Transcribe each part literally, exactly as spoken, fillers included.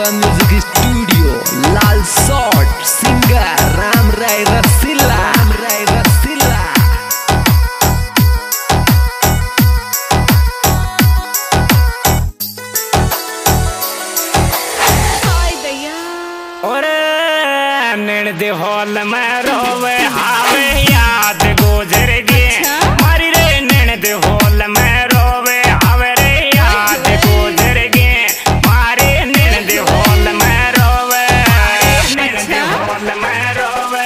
बाबा music studio लाल शॉट सिंगर राम राय रसीला राम राय रसीला। दे हॉल में रोवे हावे याद गुजर गए मारी रे नैन दे हॉल में रोवे हावे रे याद गुजर गए मारे नैन दे हॉल में रोवे नैन दे हॉल में रोवे।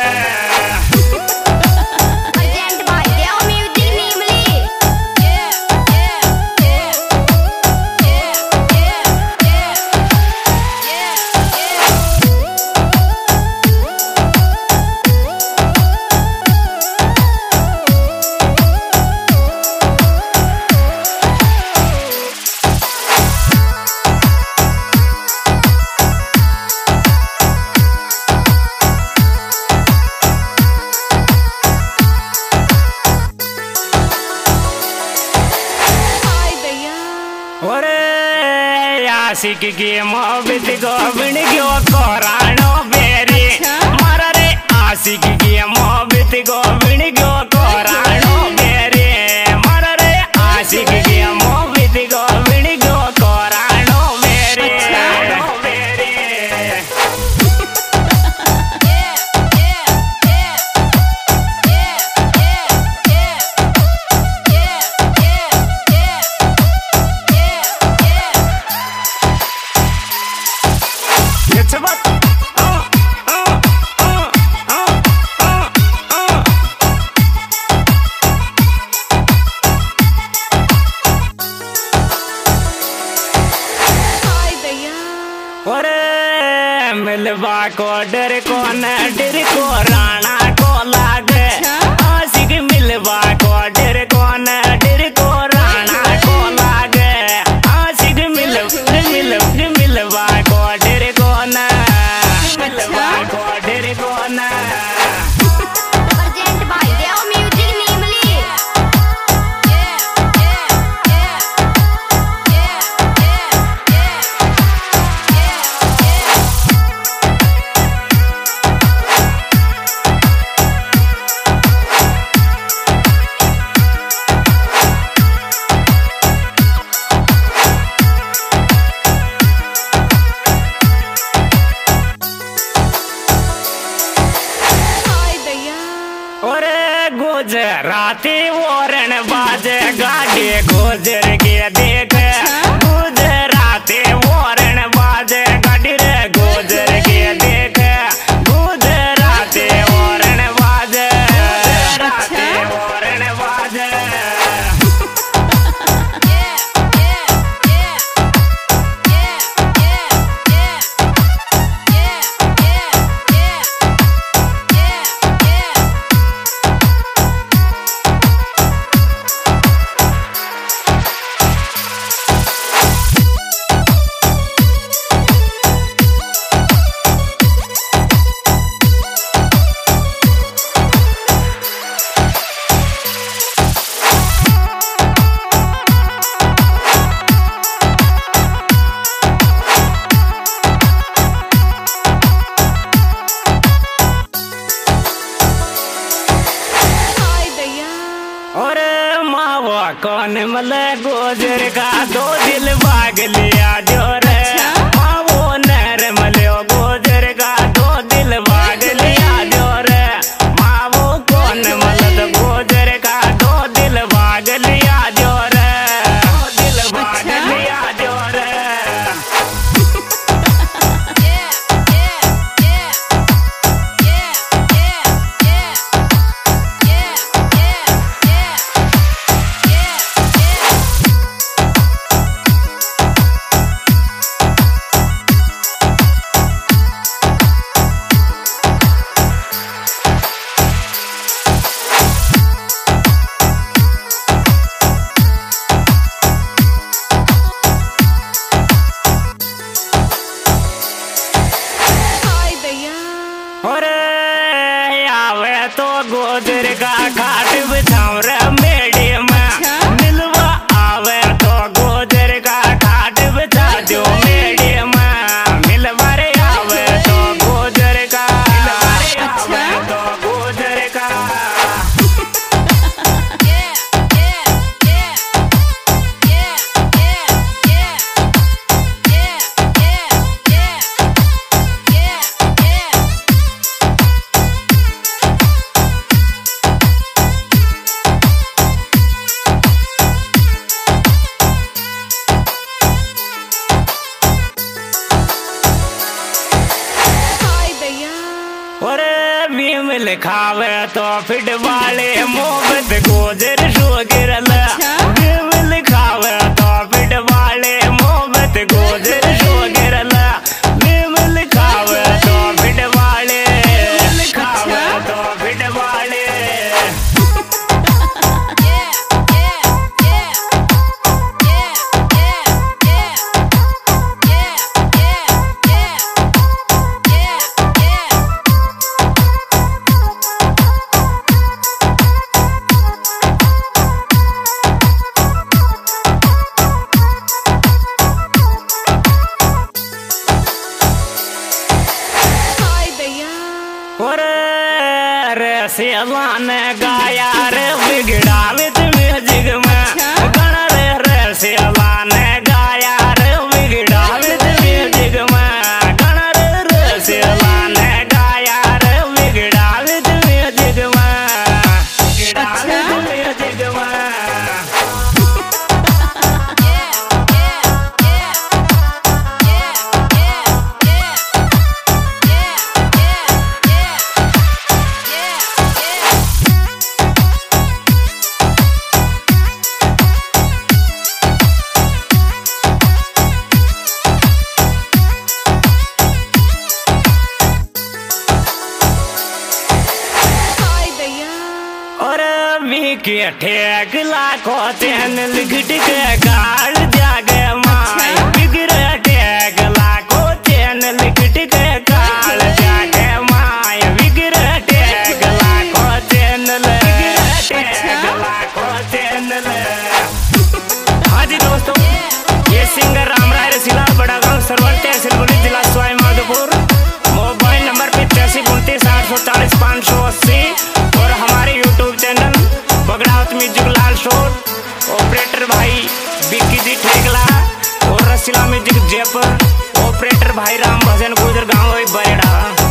आशिक की मोहब्बत गोविंद क्यों कोरानो बेरी मारा रे आशिक की मोहब्बत गोविंद क्यों कोरानो बेरी मारा रे आशिक की मोहब्बत गोविंद क्यों कोरानो बेरी। मिलवा को डर को न डर को राणा को लागे आशिक मिलवा को डर को न डर को राणा को लागे आशिक मिल मिल मिलवा को डर को न मिलवा को डर को न। गुजराती वोरण बाजे गाड़ी गुजर के देख गुजराती वोरण बाजे गाड़ी रे गुजर के देख गुजराती वोरण बाजे गुजराती वोरण बाजे। कौन मले गोजर का दो दिल भाग लिया जोर वो नर मले गोजर का दो दिल भाग लिया जोर माँ वो कौन मलद गोजर का दो दिल भाग लिया जोर दिल भाग लिया जोर। तो गोजर का घाट बिछाऊ रे मेड़ी में मिलवा आवे तो गोजर का घाट बिछा दो मेड़ी में मिलवा फिट वाले मोहब्बत गोजर शो गिरल लिखावे तो फिट वाले मोहब्बत गोजर शो गिरल लिखावे तो फिट वाले लिखावे तो फिट वाले सेवा ने गाया रे बिगड़ावे म्यूजिक में गाना रे रे सेवा ने गाया रे बिगड़ावे म्यूजिक में गाना रे रे सेवा ने गाया रे बिगड़ावे म्यूजिक में बिगड़ावे म्यूजिक में के ठेक लाखों चैन लिखट के गाड़ जागे माई बिगड़ ठेक लाखों चैन लिखट के गाड़ जागे माई बिगड़ ठेक लाखों चैन ठेक लाखों चैन। हाँ जी दोस्तों, ये सिंगर रामराय रसीला बड़ा गांव सरवर तहसील बुली जिला सवाई माधोपुर। मोबाइल नंबर पिचासी उनतीस आठ सौ चालीस पाँच सौ अस्सी और हमारे यूट्यूब चैनल बगड़ावत म्यूजिक लाल शोर। ऑपरेटर भाई बिक्की जी ठेकला और रसीला म्यूजिक जयपुर। ऑपरेटर भाई राम भजन गुजर गाँव बरेड़ा।